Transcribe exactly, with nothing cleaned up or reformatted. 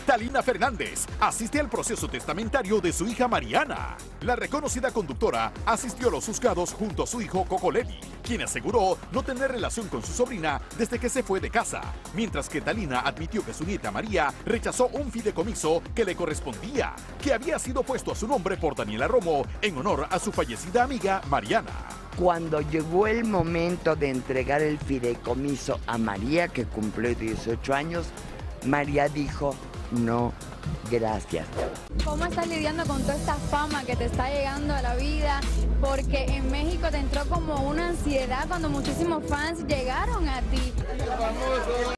Talina Fernández asiste al proceso testamentario de su hija Mariana. La reconocida conductora asistió a los juzgados junto a su hijo Coco Levi, quien aseguró no tener relación con su sobrina desde que se fue de casa, mientras que Talina admitió que su nieta María rechazó un fideicomiso que le correspondía, que había sido puesto a su nombre por Daniela Romo en honor a su fallecida amiga Mariana. Cuando llegó el momento de entregar el fideicomiso a María, que cumplió dieciocho años, María dijo, no, gracias. ¿Cómo estás lidiando con toda esta fama que te está llegando a la vida? Porque en México te entró como una ansiedad cuando muchísimos fans llegaron a ti.